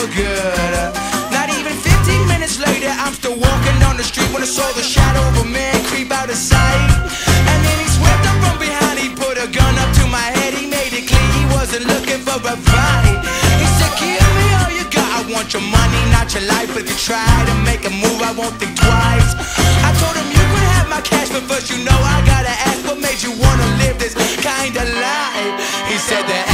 for good. Not even 15 minutes later, I'm still walking down the street when I saw the shadow of a man creep out of sight. And then he swept up from behind, he put a gun up to my head. He made it clear he wasn't looking for a fight. He said, give me all you got, I want your money, not your life. But if you try to make a move, I won't think twice. I told him you could have my cash, but first you know I gotta ask, what made you wanna live this kind of life? He said that